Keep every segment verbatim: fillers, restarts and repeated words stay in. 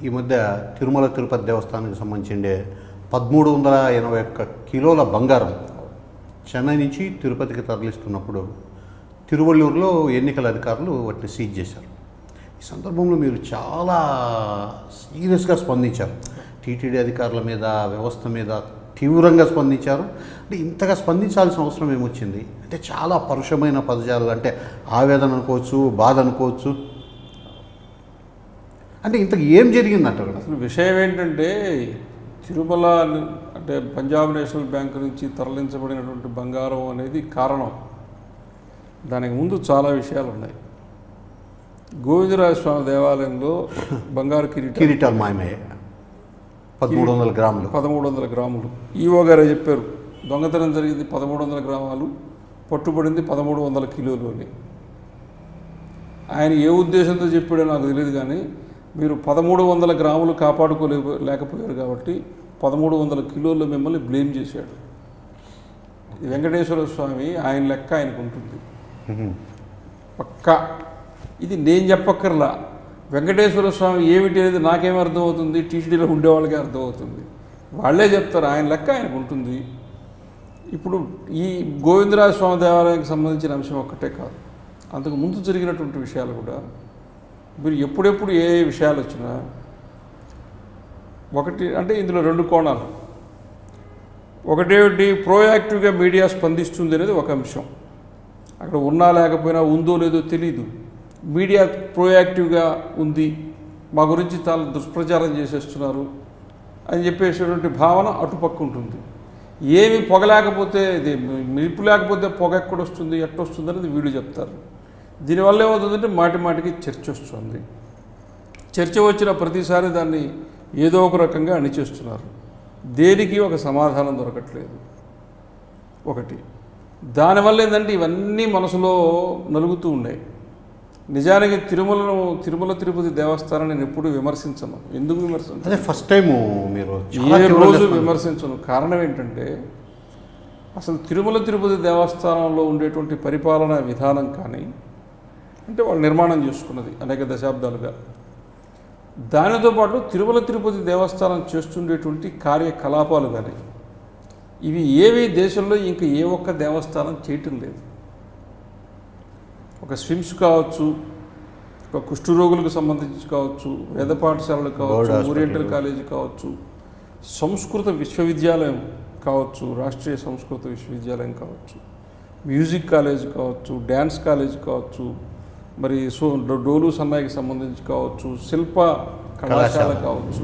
ఈ మధ్య తిరుమల తిరుపతి దేవస్థానానికి సంబంధించి పదమూడు వందల ఎనభై ఒక్క కిలోల బంగారం చెన్నై నుంచి తిరుపతికి తరలిస్తున్నప్పుడు తిరువళ్ళూరులో ఎన్నికల అధికారులు వాటిని సీజ్ చేశారు. ఈ సందర్భంలో మీరు చాలా సీరియస్గా స్పందించారు. టీటీడీ అధికారుల మీద, వ్యవస్థ మీద తీవ్రంగా స్పందించారు. అంటే ఇంతగా స్పందించాల్సిన అవసరం ఏమొచ్చింది? అంటే చాలా పరుషమైన పదజాలు, అంటే ఆవేదన అనుకోవచ్చు, బాధ అనుకోవచ్చు. అంటే ఇంతకు ఏం జరిగిందంట? అసలు విషయం ఏంటంటే, తిరుమల అంటే పంజాబ్ నేషనల్ బ్యాంక్ నుంచి తరలించబడినటువంటి బంగారం అనేది కారణం. దానికి ముందు చాలా విషయాలు ఉన్నాయి. గోవిందరాజ స్వామి దేవాలయంలో బంగారు కిరీటం కిరీటాలు మాయమయ్యాయి. పదమూడు వందల గ్రాములు పదమూడు వందల గ్రాములు ఈవో గారే చెప్పారు. దొంగతనం జరిగింది పదమూడు వందల గ్రామాలు, పట్టుబడింది పదమూడు వందల కిలోలు అని. ఆయన ఏ ఉద్దేశంతో చెప్పాడో నాకు తెలియదు, కానీ మీరు పదమూడు వందల గ్రాములు కాపాడుకోలే లేకపోయారు కాబట్టి పదమూడు వందల కిలోలు మిమ్మల్ని బ్లేమ్ చేశాడు. వెంకటేశ్వర స్వామి ఆయన లెక్క ఆయనకు ఉంటుంది పక్కా. ఇది నేను చెప్పక్కర్లా, వెంకటేశ్వర స్వామి ఏమిటి అనేది నాకేమీ అర్థమవుతుంది, టీటీడీలో ఉండేవాళ్ళకే అర్థమవుతుంది. వాళ్ళే చెప్తారు, ఆయన లెక్క ఆయనకు ఉంటుంది. ఇప్పుడు ఈ గోవిందరాజ స్వామి దేవాలయానికి సంబంధించిన అంశం ఒక్కటే కాదు, అంతకు ముందు జరిగినటువంటి విషయాలు కూడా మీరు ఎప్పుడెప్పుడు ఏ ఏ విషయాలు వచ్చినా ఒకటి అంటే ఇందులో రెండు కోణాలు. ఒకటేమిటి, ప్రోయాక్టివ్గా మీడియా స్పందిస్తుంది అనేది ఒక అంశం. అక్కడ ఉన్నా లేకపోయినా, ఉందో లేదో తెలీదు, మీడియా ప్రోయాక్టివ్గా ఉంది, మా గురించి చాలా దుష్ప్రచారం చేసేస్తున్నారు అని చెప్పేసేటువంటి భావన అటుపక్క ఉంటుంది. ఏమి పొగ లేకపోతే, ఇది నిప్పు లేకపోతే పొగ ఎక్కడొస్తుంది, ఎట్టొస్తుంది అనేది వీళ్ళు చెప్తారు. దీనివల్ల ఏమవుతుందంటే మాటి మాటికి చర్చ వస్తుంది. చర్చ వచ్చిన ప్రతిసారి దాన్ని ఏదో ఒక రకంగా అణిచేస్తున్నారు. దేనికి ఒక సమాధానం దొరకట్లేదు. ఒకటి దానివల్ల ఏంటంటే ఇవన్నీ మనసులో నలుగుతూ ఉన్నాయి. నిజానికి తిరుమలను తిరుమల తిరుపతి దేవస్థానాన్ని నేను ఎప్పుడు విమర్శించను. ఎందుకు విమర్శించను? అదే ఫస్ట్ టైం మీరు ఏ రోజు విమర్శించను. కారణం ఏంటంటే, అసలు తిరుమల తిరుపతి దేవస్థానంలో ఉండేటువంటి పరిపాలనా విధానం కానీ, అంటే వాళ్ళు నిర్మాణం చేసుకున్నది అనేక దశాబ్దాలుగా, దానితో పాటు తిరుమల తిరుపతి దేవస్థానం చేస్తుండేటువంటి కార్యకలాపాలు కానీ, ఇవి ఏవి దేశంలో ఇంకా ఏ ఒక్క దేవస్థానం చేయటం లేదు. ఒక స్విమ్స్ కావచ్చు, ఒక కుష్ఠరోగులకు సంబంధించి కావచ్చు, వేద పాఠశాలలు కావచ్చు, ఓరియంటల్ కాలేజీ కావచ్చు, సంస్కృత విశ్వవిద్యాలయం కావచ్చు, రాష్ట్రీయ సంస్కృత విశ్వవిద్యాలయం కావచ్చు, మ్యూజిక్ కాలేజ్ కావచ్చు, డ్యాన్స్ కాలేజ్ కావచ్చు, మరి సో డోలు సన్నాయికి సంబంధించి కావచ్చు, శిల్ప కళాశాల కావచ్చు,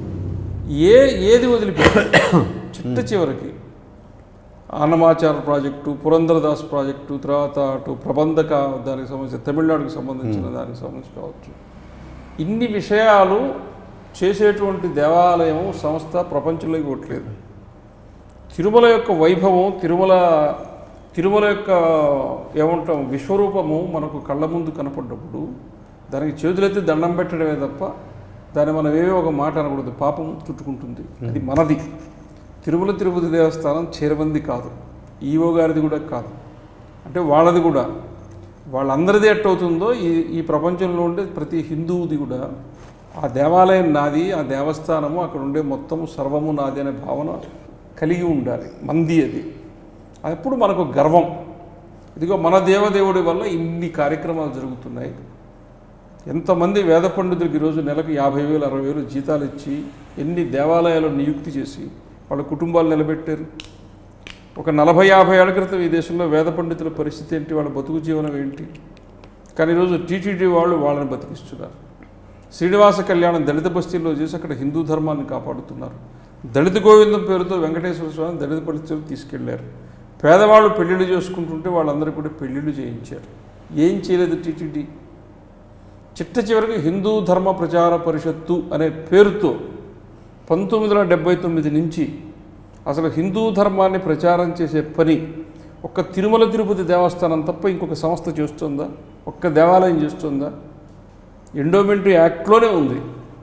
ఏ ఏది వదిలిపెట్టారు చిట్ట చివరికి అన్నమాచార ప్రాజెక్టు, పురంధరదాస్ ప్రాజెక్టు, తర్వాత అటు ప్రబంధక దానికి సంబంధించి తమిళనాడుకు సంబంధించిన దానికి సంబంధించి కావచ్చు, ఇన్ని విషయాలు చేసేటువంటి దేవాలయం సంస్థ ప్రపంచంలోకి ఇవ్వట్లేదు. తిరుమల యొక్క వైభవం, తిరుమల తిరుమల యొక్క ఏమంటాం విశ్వరూపము మనకు కళ్ళ ముందు కనపడ్డప్పుడు దానికి చేతులెత్తి దండం పెట్టడమే తప్ప దాన్ని మనం ఏవో ఒక మాట అనకూడదు. పాపం చుట్టుకుంటుంది. అది మనది. తిరుమల తిరుపతి దేవస్థానం చేరబంది కాదు, ఈవో గారిది కూడా కాదు, అంటే వాళ్ళది కూడా. వాళ్ళందరిది ఎట్టవుతుందో ఈ ఈ ప్రపంచంలో ఉండే ప్రతి హిందువుది కూడా ఆ దేవాలయం నాది, ఆ దేవస్థానము అక్కడ ఉండే మొత్తము సర్వము నాది అనే భావన కలిగి ఉండాలి. మంది అది. అప్పుడు మనకు గర్వం. ఇదిగో మన దేవదేవుడి వల్ల ఇన్ని కార్యక్రమాలు జరుగుతున్నాయి. ఎంతమంది వేద పండితులకు ఈరోజు నెలకు యాభై వేలు అరవై వేలు జీతాలు ఇచ్చి ఎన్ని దేవాలయాలు నియుక్తి చేసి వాళ్ళ కుటుంబాలు నిలబెట్టారు. ఒక నలభై యాభై ఏళ్ల క్రితం ఈ దేశంలో వేద పండితుల పరిస్థితి ఏంటి, వాళ్ళ బతుకు జీవనం ఏంటి? కానీ ఈరోజు టీటీడీ వాళ్ళు వాళ్ళని బతికిస్తున్నారు. శ్రీనివాస కళ్యాణం దళిత బస్తీల్లో చేసి అక్కడ హిందూ ధర్మాన్ని కాపాడుతున్నారు. దళిత గోవిందం పేరుతో వెంకటేశ్వర స్వామి దళిత పరిస్థితులు తీసుకెళ్లారు. పేదవాళ్ళు పెళ్లిళ్ళు చేసుకుంటుంటే వాళ్ళందరికీ కూడా పెళ్లిళ్ళు చేయించారు. ఏం చేయలేదు టీటీడీ. చిట్ట చివరికి హిందూ ధర్మ ప్రచార పరిషత్తు అనే పేరుతో పంతొమ్మిది వందల డెబ్బై తొమ్మిది నుంచి అసలు హిందూ ధర్మాన్ని ప్రచారం చేసే పని ఒక్క తిరుమల తిరుపతి దేవస్థానం తప్ప ఇంకొక సంస్థ చేస్తుందా? ఒక్క దేవాలయం చేస్తుందా? ఎండోమెంటరీ యాక్ట్లోనే ఉంది.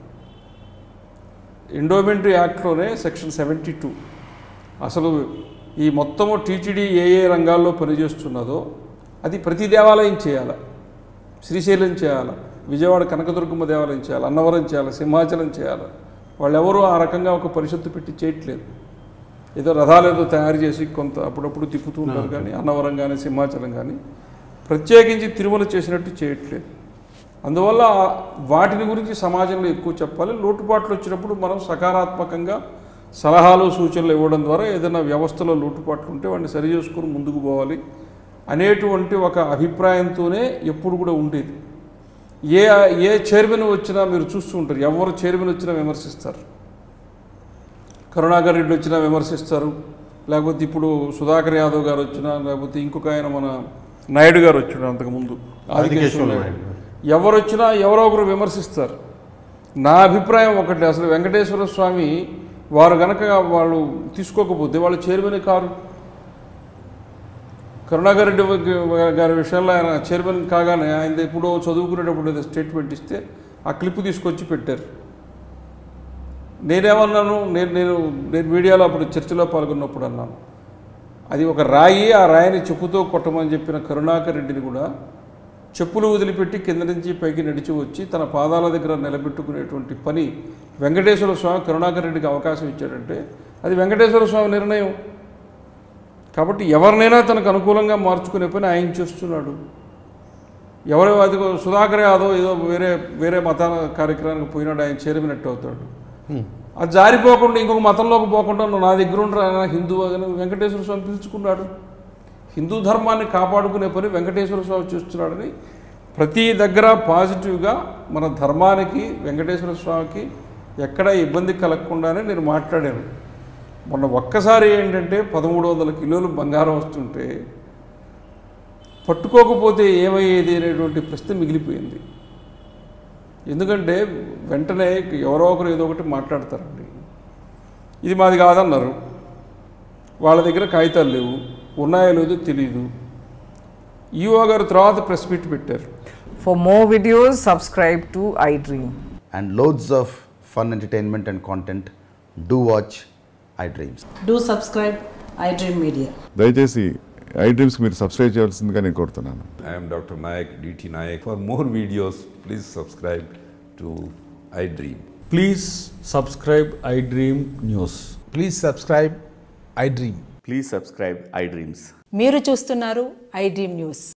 ఎండోమెంటరీ యాక్ట్లోనే సెక్షన్ సెవెంటీ టూ అసలు ఈ మొత్తము టీటీడీ ఏ ఏ రంగాల్లో పనిచేస్తున్నదో అది ప్రతి దేవాలయం చేయాలి. శ్రీశైలం చేయాలి, విజయవాడ కనకదుర్గమ్మ దేవాలయం చేయాలి, అన్నవరం చేయాలి, సింహాచలం చేయాలి. వాళ్ళు ఎవరు ఆ రకంగా ఒక పరిషత్తు పెట్టి చేయట్లేదు. ఏదో రథాలు ఏదో తయారు చేసి కొంత అప్పుడప్పుడు తిప్పుతూ ఉంటారు, కానీ అన్నవరం కానీ సింహాచలం కానీ ప్రత్యేకించి తిరుమల చేసినట్టు చేయట్లేదు. అందువల్ల వాటిని గురించి సమాజంలో ఎక్కువ చెప్పాలి. లోటుపాట్లు వచ్చినప్పుడు మనం సకారాత్మకంగా సలహాలు సూచనలు ఇవ్వడం ద్వారా ఏదైనా వ్యవస్థలో లోటుపాట్లు ఉంటే వాటిని సరి చేసుకుని ముందుకు పోవాలి అనేటువంటి ఒక అభిప్రాయంతోనే ఎప్పుడు కూడా ఉండేది. ఏ ఏ చైర్మన్ వచ్చినా మీరు చూస్తూ ఉంటారు, ఎవరు చైర్మన్ వచ్చినా విమర్శిస్తారు. కరుణాకర్ రెడ్డి వచ్చినా విమర్శిస్తారు, లేకపోతే ఇప్పుడు సుధాకర్ యాదవ్ గారు వచ్చినా, లేకపోతే ఇంకొక ఆయన మన నాయుడు గారు వచ్చినా అంతకుముందు ఆదికేశ్వర నాయుడు, ఎవరు వచ్చినా ఎవరో ఒకరు విమర్శిస్తారు. నా అభిప్రాయం ఒకటి, అసలు వెంకటేశ్వర స్వామి వారు కనుక వాళ్ళు తీసుకోకపోతే వాళ్ళు చైర్మన్ కారు. కరుణాకర్ రెడ్డి గారి విషయంలో ఆయన చైర్మన్ కాగానే ఆయన ఎప్పుడో చదువుకునేటప్పుడు ఏదో స్టేట్మెంట్ ఇస్తే ఆ క్లిప్ తీసుకొచ్చి పెట్టారు. నేనేమన్నాను, నేను నేను నేను మీడియాలో అప్పుడు చర్చలో పాల్గొన్నప్పుడు అన్నాను, అది ఒక రాయి, ఆ రాయిని చెప్పుతో కొట్టమని చెప్పిన కరుణాకర్ రెడ్డిని కూడా చెప్పులు వదిలిపెట్టి కింద నుంచి పైకి నడిచి వచ్చి తన పాదాల దగ్గర నిలబెట్టుకునేటువంటి పని వెంకటేశ్వర స్వామి కరుణాకర్ రెడ్డికి అవకాశం ఇచ్చాడంటే అది వెంకటేశ్వర స్వామి నిర్ణయం. కాబట్టి ఎవరినైనా తనకు అనుకూలంగా మార్చుకునే పని ఆయన చేస్తున్నాడు. ఎవరో అది సుధాకర్ యాదవ్ ఏదో వేరే వేరే మత కార్యక్రమానికి పోయినాడు, ఆయన చేరినట్టు అవుతాడు. అది జారిపోకుండా ఇంకొక మతంలోకి పోకుండా నా దగ్గర ఉండరా హిందూ అని వెంకటేశ్వర స్వామి పిలుచుకున్నాడు. హిందూ ధర్మాన్ని కాపాడుకునే పని వెంకటేశ్వర స్వామి చేస్తున్నాడని ప్రతి దగ్గర పాజిటివ్గా మన ధర్మానికి వెంకటేశ్వర స్వామికి ఎక్కడా ఇబ్బంది కలగకుండానే నేను మాట్లాడాను. మొన్న ఒక్కసారి ఏంటంటే పదమూడు వందల కిలోలు బంగారం వస్తుంటే పట్టుకోకపోతే ఏమయ్యేది అనేటువంటి ప్రశ్న మిగిలిపోయింది. ఎందుకంటే వెంటనే ఎవరో ఒకరు ఏదో ఒకటి మాట్లాడతారండి, ఇది మాది కాదన్నారు, వాళ్ళ దగ్గర కాగితాలు లేవు, ఉన్నాయో లేదో తెలియదు. ఈఓ గారు తర్వాత ప్రెస్ మీట్ పెట్టారు. For more videos, subscribe to iDream. And loads of fun entertainment and content, do watch iDreams. Do subscribe iDream Media. దయచేసి ఐ డ్రీమ్స్కి మీరు సబ్స్క్రైబ్ చేయాల్సిందిగా నేను కోరుతున్నాను. I am Doctor Nayak, D T Nayak. For more videos, please subscribe to iDream. Please subscribe iDream News. Please subscribe iDream. Please subscribe iDreams. మీరు చూస్తున్నారు iDream News.